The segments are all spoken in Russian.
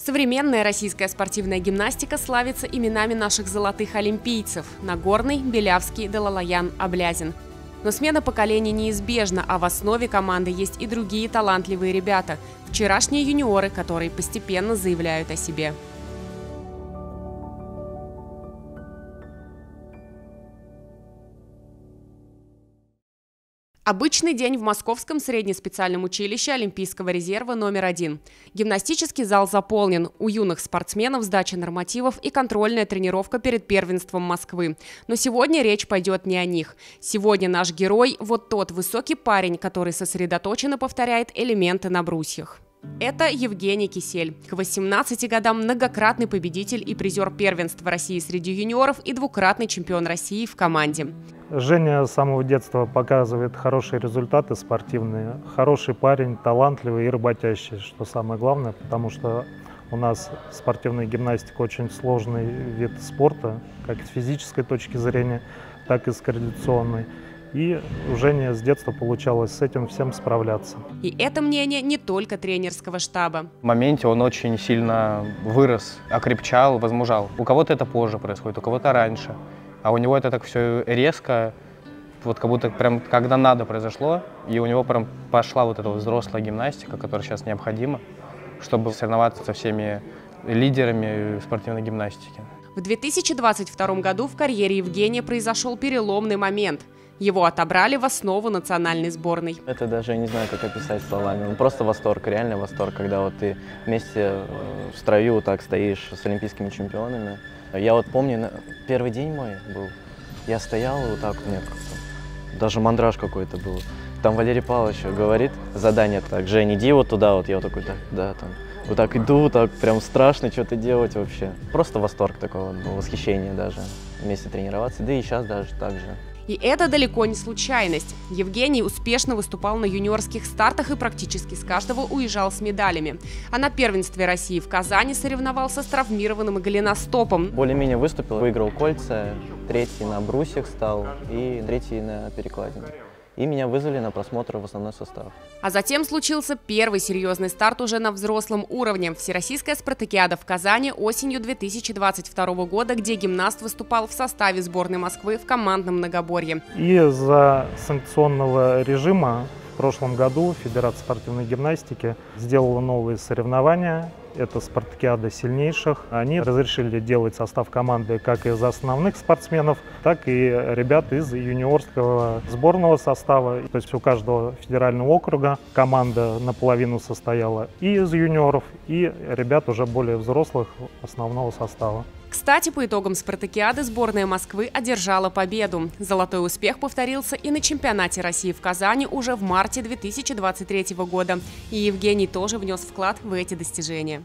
Современная российская спортивная гимнастика славится именами наших золотых олимпийцев – Нагорный, Белявский, Далалаян, Аблязин. Но смена поколений неизбежна, а в основе команды есть и другие талантливые ребята – вчерашние юниоры, которые постепенно заявляют о себе. Обычный день в Московском среднеспециальном училище Олимпийского резерва номер 1. Гимнастический зал заполнен. У юных спортсменов сдача нормативов и контрольная тренировка перед первенством Москвы. Но сегодня речь пойдет не о них. Сегодня наш герой – вот тот высокий парень, который сосредоточенно повторяет элементы на брусьях. Это Евгений Кисель. К 18 годам многократный победитель и призер первенства России среди юниоров и двукратный чемпион России в команде. Женя с самого детства показывает хорошие результаты спортивные. Хороший парень, талантливый и работящий, что самое главное, потому что у нас спортивная гимнастика очень сложный вид спорта, как с физической точки зрения, так и с координационной. И у Жени с детства получалось с этим всем справляться. И это мнение не только тренерского штаба. В моменте он очень сильно вырос, окрепчал, возмужал. У кого-то это позже происходит, у кого-то раньше. А у него это так все резко, вот как будто прям когда надо произошло. И у него прям пошла вот эта вот взрослая гимнастика, которая сейчас необходима, чтобы соревноваться со всеми лидерами спортивной гимнастики. В 2022 году в карьере Евгения произошел переломный момент. Его отобрали в основу национальной сборной. Это даже я не знаю, как описать словами. Ну, просто восторг, реальный восторг, когда вот ты вместе в строю так стоишь с олимпийскими чемпионами. Я вот помню, первый день мой был, я стоял и вот так вот, нет, даже мандраж какой-то был. Там Валерий Павлович говорит, задание так: Жень, иди вот туда, вот я вот такой, так, да, там. Вот так иду, так прям страшно что-то делать вообще. Просто восторг такого, ну, восхищение даже, вместе тренироваться, да и сейчас даже так же. И это далеко не случайность. Евгений успешно выступал на юниорских стартах и практически с каждого уезжал с медалями. А на первенстве России в Казани соревновался с травмированным голеностопом. Более-менее выступил, выиграл кольца, третий на брусьях стал и третий на перекладине. И меня вызвали на просмотр в основной состав. А затем случился первый серьезный старт уже на взрослом уровне. Всероссийская спартакиада в Казани осенью 2022 года, где гимнаст выступал в составе сборной Москвы в командном многоборье. Из-за санкционного режима в прошлом году Федерация спортивной гимнастики сделала новые соревнования. Это спартакиада сильнейших. Они разрешили делать состав команды как из основных спортсменов, так и ребят из юниорского сборного состава. То есть у каждого федерального округа команда наполовину состояла и из юниоров, и ребят уже более взрослых основного состава. Кстати, по итогам спартакиады сборная Москвы одержала победу. Золотой успех повторился и на чемпионате России в Казани уже в марте 2023 года. И Евгений тоже внес вклад в эти достижения.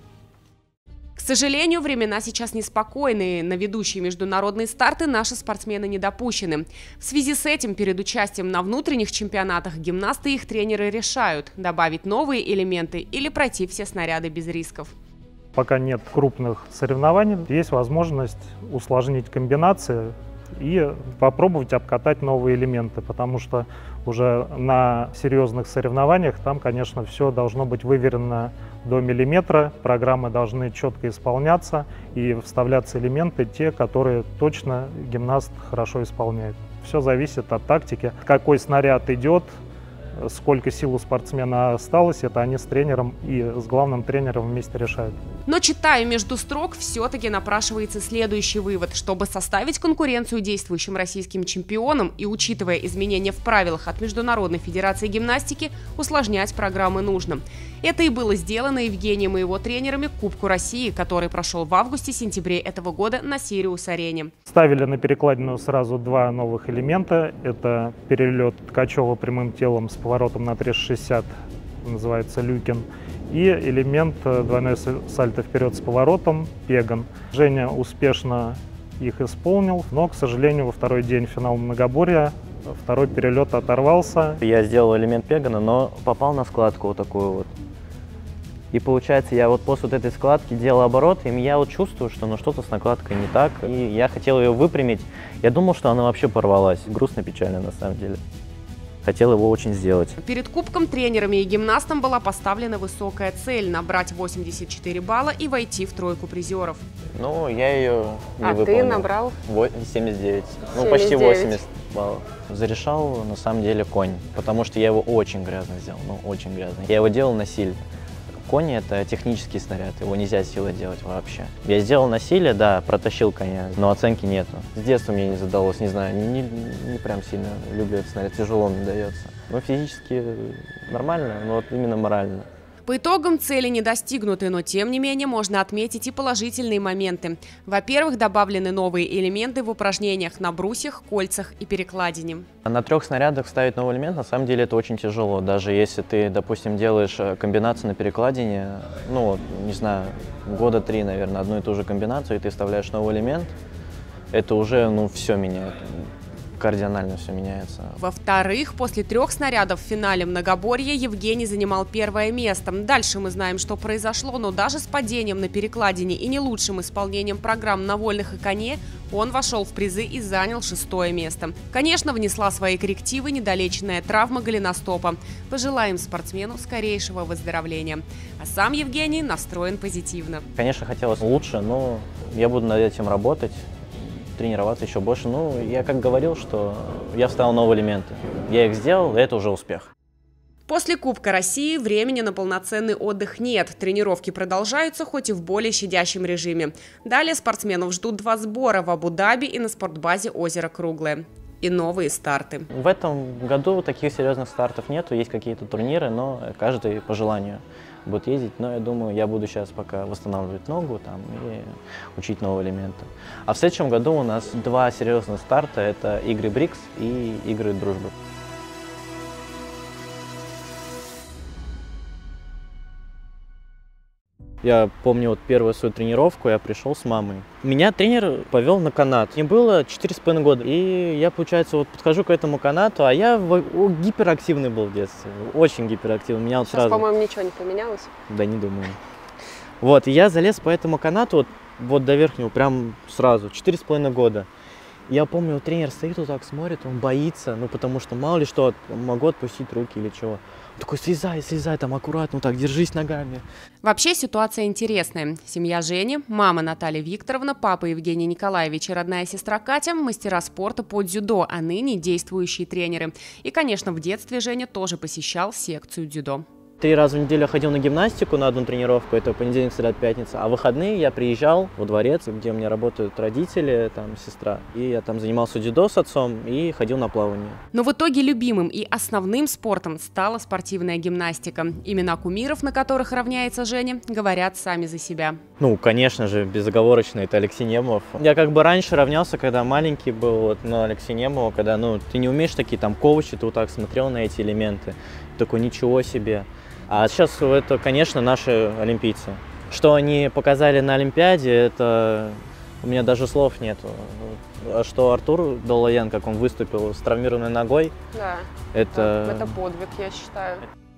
К сожалению, времена сейчас неспокойные. На ведущие международные старты наши спортсмены не допущены. В связи с этим перед участием на внутренних чемпионатах гимнасты и их тренеры решают – добавить новые элементы или пройти все снаряды без рисков. Пока нет крупных соревнований, есть возможность усложнить комбинации и попробовать обкатать новые элементы, потому что уже на серьезных соревнованиях там, конечно, все должно быть выверено до миллиметра, программы должны четко исполняться и вставляться элементы, те, которые точно гимнаст хорошо исполняет. Все зависит от тактики, какой снаряд идет, сколько сил у спортсмена осталось, это они с тренером и с главным тренером вместе решают. Но, читая между строк, все-таки напрашивается следующий вывод. Чтобы составить конкуренцию действующим российским чемпионам и учитывая изменения в правилах от Международной федерации гимнастики, усложнять программы нужно. Это и было сделано Евгением и его тренерами к Кубку России, который прошел в августе-сентябре этого года на Сириус-арене. Ставили на перекладину сразу два новых элемента. Это перелет Ткачева прямым телом с поворотом на 360, называется люкин, и элемент двойной сальто вперед с поворотом, пеган. Женя успешно их исполнил, но, к сожалению, во второй день финала многоборья второй перелет оторвался. Я сделал элемент пегана, но попал на складку вот такую вот. И получается, я вот после вот этой складки делал оборот, и я вот чувствую, что ну, что-то с накладкой не так, и я хотел ее выпрямить. Я думал, что она вообще порвалась. Грустно, печально на самом деле. хотел его очень сделать. Перед кубком тренерами и гимнастам была поставлена высокая цель – набрать 84 балла и войти в тройку призеров. Ну, я ее не выполнил. Ты набрал? 79. Ну, почти 80 баллов. Зарешал, на самом деле, конь, потому что я его очень грязно сделал, ну, очень грязно. Я его делал насильно. Конь – это технический снаряд, его нельзя силой делать вообще. Я сделал насилие, да, протащил коня, но оценки нету. С детства мне не задалось, не знаю, не прям сильно люблю этот снаряд, тяжело мне дается. Но физически нормально, но вот именно морально. По итогам цели не достигнуты, но тем не менее можно отметить и положительные моменты. Во-первых, добавлены новые элементы в упражнениях на брусьях, кольцах и перекладине. На 3 снарядах ставить новый элемент, на самом деле это очень тяжело. Даже если ты, допустим, делаешь комбинацию на перекладине, ну, не знаю, года 3, наверное, одну и ту же комбинацию, и ты вставляешь новый элемент, это уже, ну, все меняет. Кардинально все меняется. Во-вторых, после 3 снарядов в финале многоборья Евгений занимал 1-е место. Дальше мы знаем, что произошло, но даже с падением на перекладине и не лучшим исполнением программ на вольных и коне он вошел в призы и занял 6-е место. Конечно, внесла свои коррективы недолеченная травма голеностопа. Пожелаем спортсмену скорейшего выздоровления. А сам Евгений настроен позитивно. Конечно, хотелось лучше, но я буду над этим работать, тренироваться еще больше. Ну, я как говорил, что я вставил новые элементы. Я их сделал, и это уже успех. После Кубка России времени на полноценный отдых нет. Тренировки продолжаются, хоть и в более щадящем режиме. Далее спортсменов ждут 2 сбора в Абу-Даби и на спортбазе «Озеро Круглое». И новые старты. В этом году таких серьезных стартов нету, есть какие-то турниры, но каждый по желанию будет ездить. Но я думаю, я буду сейчас пока восстанавливать ногу там, и учить новые элементы. А в следующем году у нас 2 серьезных старта, это игры БРИКС и игры дружбы. Я помню вот первую свою тренировку, я пришел с мамой. Меня тренер повел на канат. Мне было 4,5 года. И я, получается, вот подхожу к этому канату, а я гиперактивный был в детстве. Очень гиперактивный. Меня вот Сейчас, сразу... по-моему, ничего не поменялось. Да, не думаю. Вот, и я залез по этому канату вот до верхнего прям сразу. 4,5 года. Я помню, тренер стоит вот так, смотрит, он боится, ну потому что мало ли что, могу отпустить руки или чего. Он такой, слезай, там аккуратно, вот так, держись ногами. Вообще ситуация интересная. Семья Жени, мама Наталья Викторовна, папа Евгений Николаевич и родная сестра Катя – мастера спорта по дзюдо, а ныне действующие тренеры. И, конечно, в детстве Женя тоже посещал секцию дзюдо. 3 раза в неделю я ходил на гимнастику на одну тренировку, это понедельник, среда, пятница. А в выходные я приезжал во дворец, где у меня работают родители, там сестра. И я там занимался дзюдо с отцом и ходил на плавание. Но в итоге любимым и основным спортом стала спортивная гимнастика. Имена кумиров, на которых равняется Женя, говорят сами за себя. Ну, конечно же, безоговорочно, это Алексей Немов. Я как бы раньше равнялся, когда маленький был, вот, на Алексея Немова, когда, ну, ты не умеешь такие там коучи, ты вот так смотрел на эти элементы. Такой, ничего себе. А сейчас это, конечно, наши олимпийцы. Что они показали на Олимпиаде, это у меня даже слов нету. А что Артур Даллоян, как он выступил с травмированной ногой, Да, это подвиг, я считаю.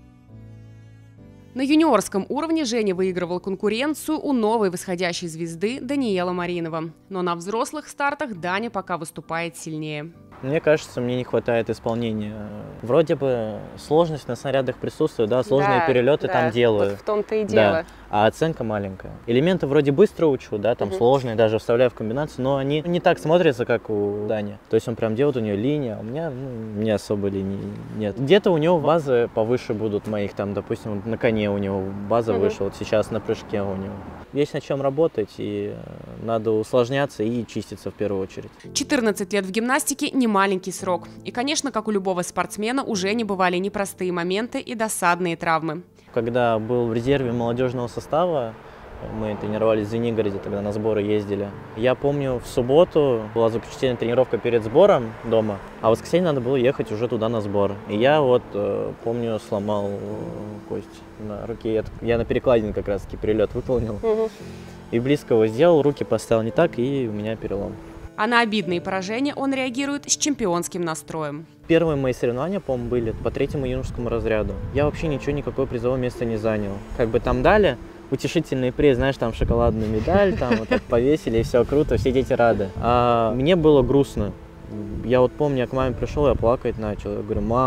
На юниорском уровне Женя выигрывал конкуренцию у новой восходящей звезды Даниэла Маринова. Но на взрослых стартах Даня пока выступает сильнее. Мне кажется, мне не хватает исполнения. Вроде бы сложность на снарядах присутствует, да, сложные перелеты там делаю. Вот в том-то и дело. Да, а оценка маленькая. Элементы вроде быстро учу, да, там сложные, даже вставляю в комбинацию, но они не так смотрятся, как у Дани. То есть он прям делает, у нее линия, а у меня, не особо линии нет. Где-то у него базы повыше будут моих, там, допустим, на коне у него база выше, вот сейчас на прыжке у него. Есть над чем работать, и надо усложняться и чиститься в первую очередь. 14 лет в гимнастике – не маленький срок. И, конечно, как у любого спортсмена, уже не бывали непростые моменты и досадные травмы. Когда был в резерве молодежного состава, мы тренировались в Звенигороде, тогда на сборы ездили. Я помню, в субботу была заключительная тренировка перед сбором дома, а в воскресенье надо было ехать уже туда на сбор. И я вот, помню, сломал кость на руке. Я на перекладине как раз-таки перелет выполнил. И близко его сделал, руки поставил не так, и у меня перелом. А на обидные поражения он реагирует с чемпионским настроем. Первые мои соревнования, по-моему, были по 3-му юношескому разряду. Я вообще ничего, никакое призовое место не занял. Как бы там дали утешительный приз, знаешь, там шоколадную медаль, там вот так повесили, и все круто, все дети рады. А мне было грустно. Я вот помню, я к маме пришел, я плакать начал. Я говорю, мам,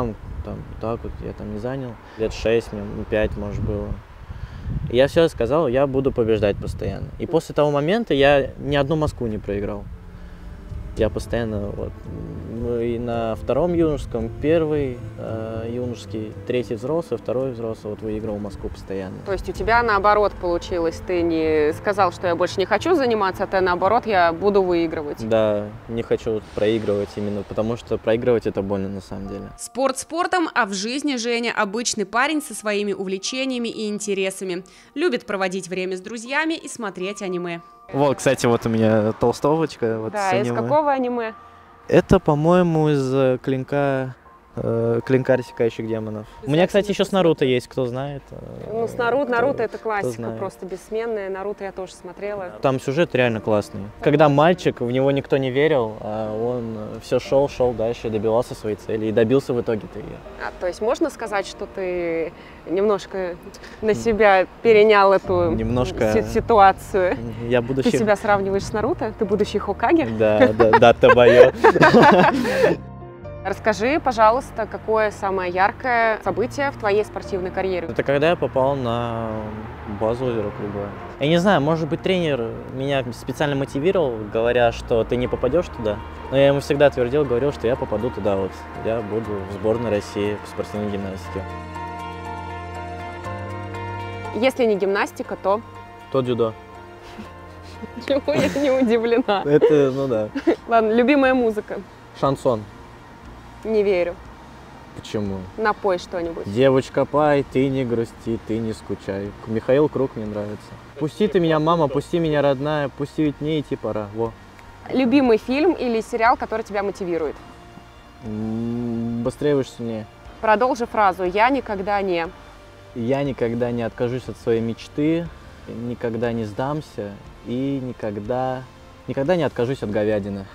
там, так вот, я там не занял. Лет 6, мне, 5, может, было. И я все сказал, я буду побеждать постоянно. И после того момента я ни одну Москву не проиграл. Я постоянно, вот, и на втором юношеском, первый юношеский, третий взрослый, второй взрослый, вот выиграл Москву постоянно. То есть у тебя наоборот получилось, ты не сказал, что я больше не хочу заниматься, а ты наоборот, я буду выигрывать. Да, не хочу проигрывать именно, потому что проигрывать это больно на самом деле. Спорт спортом, а в жизни Женя обычный парень со своими увлечениями и интересами. Любит проводить время с друзьями и смотреть аниме. Вот, кстати, вот у меня толстовочка. Вот Да, из какого аниме? Это, по-моему, из клинка рассекающих демонов. У меня, кстати, еще с Наруто есть, кто знает. Ну, с Наруто это классика, просто бессменная. Наруто я тоже смотрела. Там сюжет реально классный. Когда мальчик, в него никто не верил, а он все шел дальше, добивался своей цели и добился в итоге-то ее. То есть можно сказать, что ты немножко на себя перенял эту ситуацию? Я будущий... Ты себя сравниваешь с Наруто? Ты будущий Хокаге? Да, Табайо. Расскажи, пожалуйста, какое самое яркое событие в твоей спортивной карьере? Это когда я попал на базу аэроклуба. Я не знаю, может быть, тренер меня специально мотивировал, говоря, что ты не попадешь туда. Но я ему всегда твердил, говорил, что я попаду туда, вот. Я буду в сборной России по спортивной гимнастике. Если не гимнастика, то? То дзюдо. Чего я не удивлена? Это, ну да. Ладно, любимая музыка? Шансон. Не верю. Почему? Напой что-нибудь. Девочка, пой, ты не грусти, ты не скучай. Михаил Круг мне нравится. Пусти ты меня, мама, пусти меня, родная, пусти, ведь мне идти пора. Во. Любимый фильм или сериал, который тебя мотивирует? Быстрее, выше, сильнее. Продолжи фразу «Я никогда не». Я никогда не откажусь от своей мечты, никогда не сдамся и никогда не откажусь от говядины.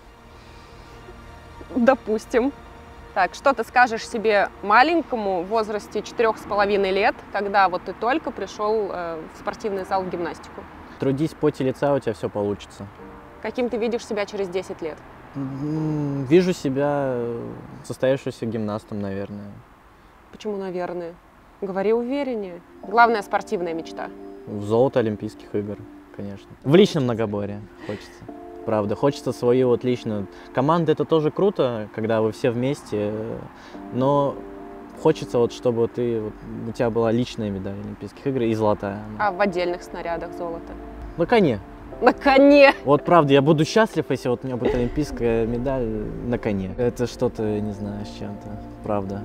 Допустим. Так, что ты скажешь себе маленькому в возрасте 4,5 лет, когда вот ты только пришел в спортивный зал в гимнастику? Трудись в поте лица, у тебя все получится. Каким ты видишь себя через 10 лет? Вижу себя состоявшимся гимнастом, наверное. Почему «наверное»? Говори увереннее. Главная спортивная мечта? Золото Олимпийских игр, конечно. В личном многоборье хочется. Правда, хочется свою вот личную. Команда — это тоже круто, когда вы все вместе, но хочется вот, чтобы у тебя была личная медаль Олимпийских игр и золотая. А в отдельных снарядах золото? На коне. На коне! Вот правда, я буду счастлив, если вот у меня будет олимпийская медаль на коне. Это что-то, не знаю, с чем-то, правда.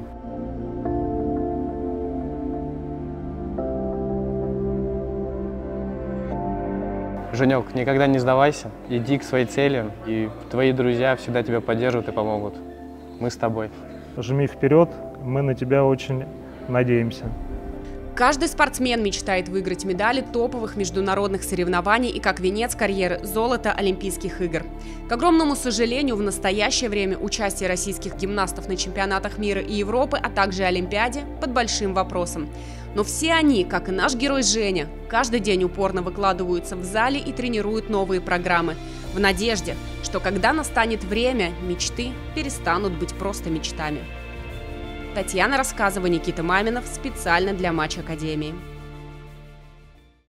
Женек, никогда не сдавайся, иди к своей цели, и твои друзья всегда тебя поддержат и помогут. Мы с тобой. Жми вперед, мы на тебя очень надеемся. Каждый спортсмен мечтает выиграть медали топовых международных соревнований и как венец карьеры золото Олимпийских игр. К огромному сожалению, в настоящее время участие российских гимнастов на чемпионатах мира и Европы, а также Олимпиаде под большим вопросом. Но все они, как и наш герой Женя, каждый день упорно выкладываются в зале и тренируют новые программы, в надежде, что когда настанет время, мечты перестанут быть просто мечтами. Татьяна Рассказова, Никита Маминов, специально для Матч Академии.